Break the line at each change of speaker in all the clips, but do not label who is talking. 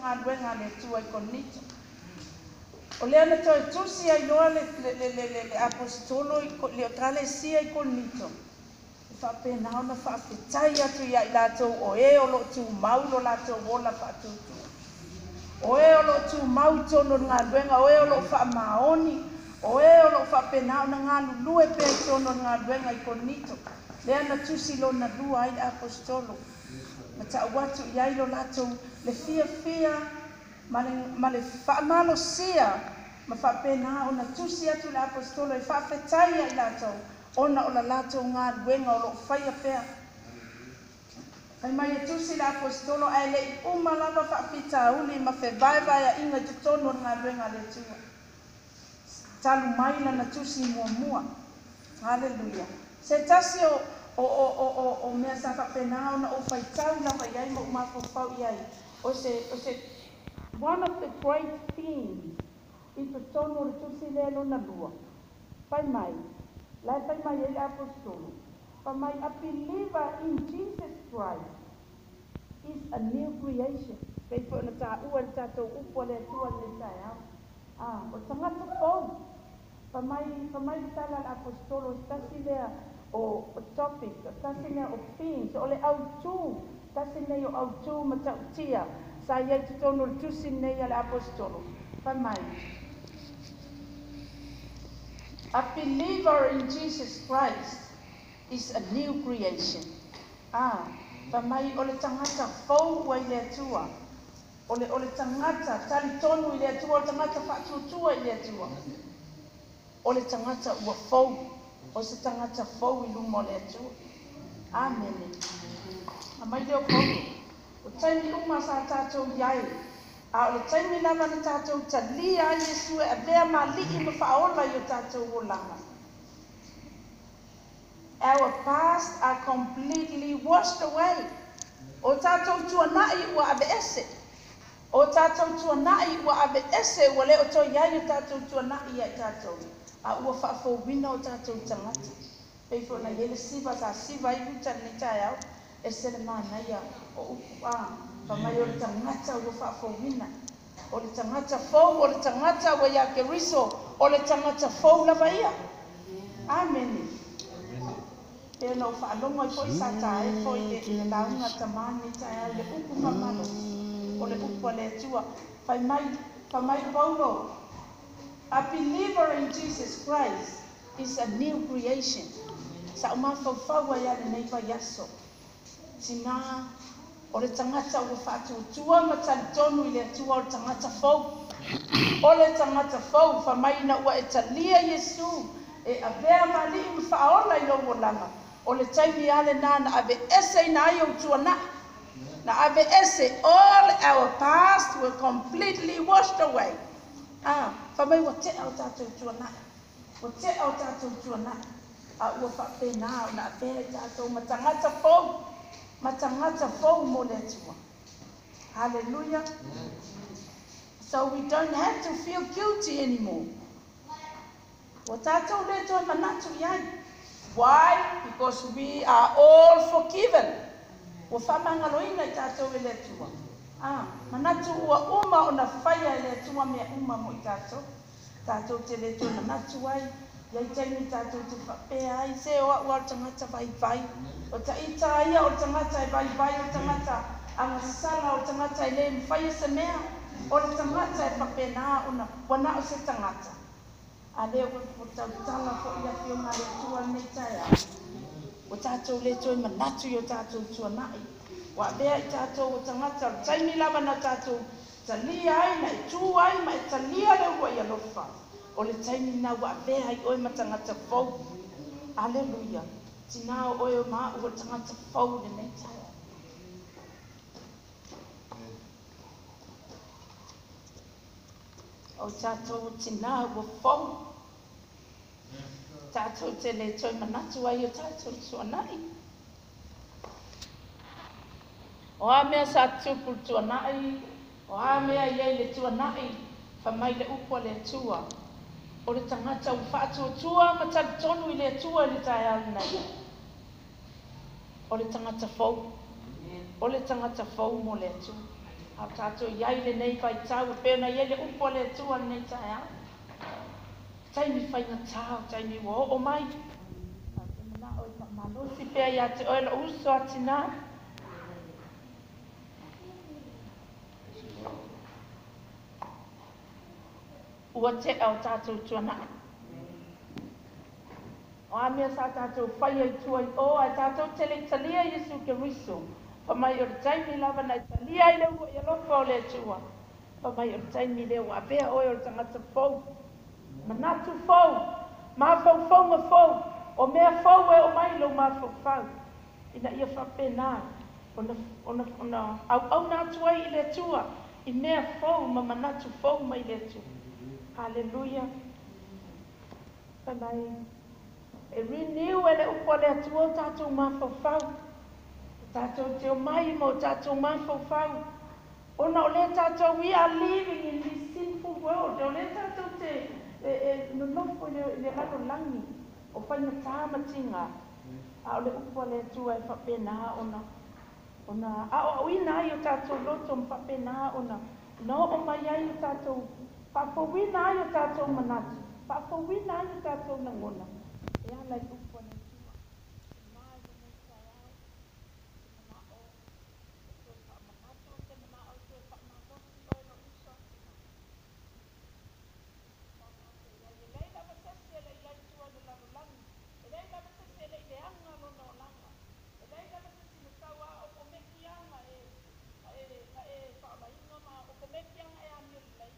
ngā luenga le tua I konito. O lea na toi tusi ai loa le apostolo le o tale sia I konito. Whapena na whawhetai atu ia I lātou o o lo tu mau lo lātou wola whatutu. O lo tu mau tono ngā luenga, o lo whamaoni, o lo whapena na ngā lulue pe tono ngā luenga I konito. Lea na tusi lo na lua ai apostolo. Ma ta watu iai lo lātou le fia ma le whaamalo sia ma whapena o na tusi atu le apostolo I whawhetai ai lātou. Ona o la lātou ngā luenga o lo whaia pea. Ai mai e tusi le apostolo ai le I uma lava whaapita uli ma whewaiwai a inga te tono ngā luenga le tua. Talu mai na tusi mua. Hallelujah. Se tasi o mea sa whapena ona o whaitau lava iai mo mawhawhau iai. O se one of the great things I te tono le tusi le lona lua. Pai mai. Lai pai mai e le apostolo. Pai mai a believer in Jesus Christ is a new creation. Kei po na ta ua le tatou upo le tua le tai au. O tangata pou. Pai mai tala le apostolo stasi lea o topic, stasi lea o things, o le autu, stasi lea o autu matautia. Sa iai te tono le tusi nei le apostolo. Pai mai. A believer in Jesus Christ is a new creation. Tamai o le tangata fau wa ile atua. O le tangata tali tonu ile atua, o le tangata whatutua ile atua. O le tangata ua fau, o se tangata fau I luma o le atua. Amen. Amai leo fau. O taimi luma sa tātou iai. O le taimi lama na tātou talia a Yesu e vea maliki ma whaola I o tātou o lama. Our past are completely washed away. O tātou tuanai ua abe ese. O tātou tuanai ua abe ese wale o toi iai o tātou tuanai ai tātou. A ua whaafowina o tātou tangata. Peifo na yele siva ta siva I uta ni tai au. E sele mana ia o upu Pamai o le tangata ua whaafowina. O le tangata fau, o le tangata wa ia ke riso. O le tangata fau lava ia. Amen. E no whaalonga I foi sa tae, foi le launga tamani tae, le upu mamalo, o le upu le tua. Pamai Paulo, a believer in Jesus Christ is a new creation. Sa umawhawhawa ia le nei vai aso. Tina, o le tangata ua whātua ma tali tonu I le atua o le tangata fau. O le tangata fau, whamai na ua e talia Yesu, e avea mali I mwhaola I logo lama. O le taimi ale na ave ese na ai o tuana. Na ave ese, all our past were completely washed away. Whamai wa te au tātou tuana. Wa te au tātou tuana. Ua whapena o na ave tātou matangata fau. Matangata fau mo le tua. Hallelujah. So we don't have to feel guilty anymore. Wa tātou le toi manatu iai. Why? Because we are all forgiven. Wa whamangaloina I tātou le tua. Manatu ua uma o na whaia le tua mea uma mo I tātou. Tātou te le tua manatu ai. Iai taimi tātou te whapea ai. Se o ua o tangata vai. O ta ita ia o tangata vai. O tangata angasala o tangata I le mwhaia se mea. O le tangata e whapena o na wana o se tangata. A leo o tautala ko ia fio ma le tua nei tai au. O tātou le toi manatu I o tātou tuanai. Wa bea I tātou o tangata o taimi lava na tātou talia ai na I tū ai ma I talia le ua I alofa. O le taimi na wa bea I oe ma tangata fau. Aleluia. Tina o oe o maa ua tangata fau le nei tai au. O tātou tina ua fau. Tātou te le toi manatu ai o tātou tuanai. O a mea sa tupu tuanai, o a mea iei le tuanai, whamai le upua le tua. O le tangata u whaatua ma tali tonu I le tua le tai au nei. O le tangata fau. O le tangata fau mo le tua. A tātou iai le nei whai tau, e pēna iai le upo le tua nei tai au. Taimi whai na tau, taimi wa o mai. A te mana o i pa malosi pēa ia te oela uso atina. Ua te au tātou tuana. O a mea sa tātou whai ai tua i o, a tātou tele talia Yesu ke riso. Pa mai o taimi lava na talia i leo i alofa o le tua. Pa mai o taimi leo a bea oi o tangata fau. Manatu fau. Ma fau fau ma fau. O mea fau e o mai lo ma fau fau. Ina ia whapena. Ona au nā tua i le tua. I mea fau ma manatu fau mai le tua. Hallelujah. Pa mai. E renew e le upo le atua o tātou ma fau fau. Tātou te o mai mo tātou ma fau fau. Ona o le tātou, we are living in this sinful world. O le tātou te no nofo le raro langi. O whai na tāmatinga. A o le upo le atua e whapena ona. A o ina ai o tātou loto mwhapena ona. No o mai ai o tātou. Whapawina ai o tātou manatu. Whapawina ai o tātou nangona. E ala i upo le atua. Mai o nei tai au. Mana o. E koe whamanatu te mana o te whamanosi o e no usa. E leila masese le iai tua le larulangi. E leila masese le ile anga lona o langa. E leila masese le taua o komeki anga e whaamainga ma o komeki anga e amio le lei.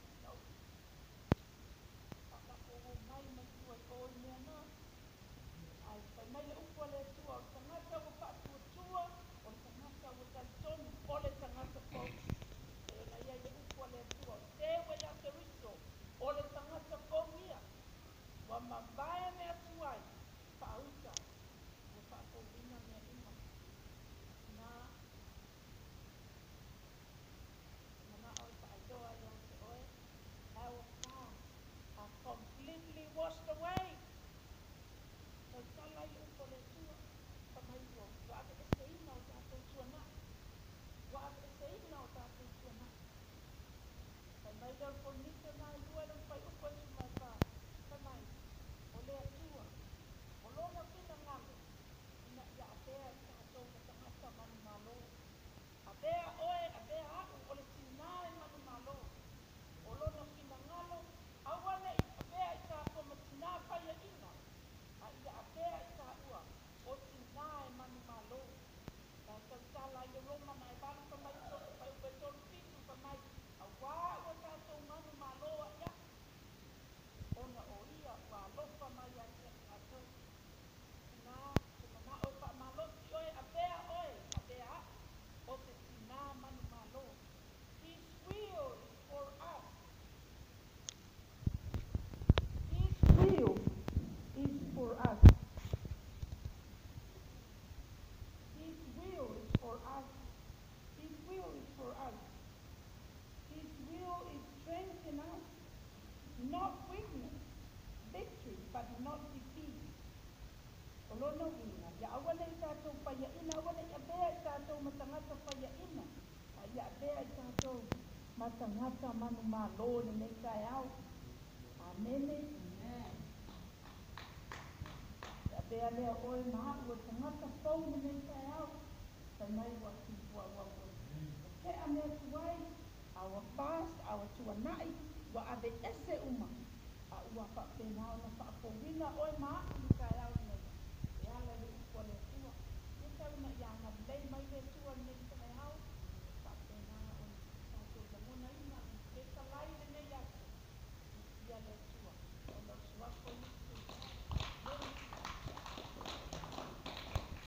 Whakako o mai mai tua i oi mea na. Ai, pai mai le upo le tua o tangata o whaatua tua, o tangata o talitonu, o le tangata pau. E na ia le upo le tua, o tewe ia te riso, o le tangata pau ia. Wa mawai mea tuai, whaauta, o whaakowina mea inga. Nā, mana o whaailoa ia te oe, our past are completely washed away. So tala i upo le tua, pamaiko, wa ave eseina o tātou tuana. Wa ave eseina o tātou tuana. Pai mai leo ponite nā lua le pai upo e sumai pā. Pamai, o lea tua, o lona pina ngalo. Ina ia apea i tātou na tangata manu malo. Apea oe, apea aku, o le tina e manu malo. O lona pina ngalo, awane i apea i tātou ma tina paya ina. A ia apea i tā ua, o tina e manu malo. Ka tautala i Roma na e bali pa mai pai upe tolu pitu pa mai. A wā ua tātou manu malo a ia. Ona o ia wā lofa mai a te tātou. Nā, te mana o pa malo si oe, apea a. O te tina manu malo. His will is for us. His will is for us. His will is for us. His will is for us. His will is strength in us, not weakness, victory, but not defeat. Olono ina, ya awane i tātou whaia ina, awane i abea i tātou matangata whaia ina. Ia abea i tātou matangata manu malo ni nei kai au. Amene. Ia abea lea oe maa ua tangata fau ni nei kai au. Pai mai wa ki wa. Ke a mea tuai, our past, our tuanai, wa ave ese uma. A ua whapena o na whapona.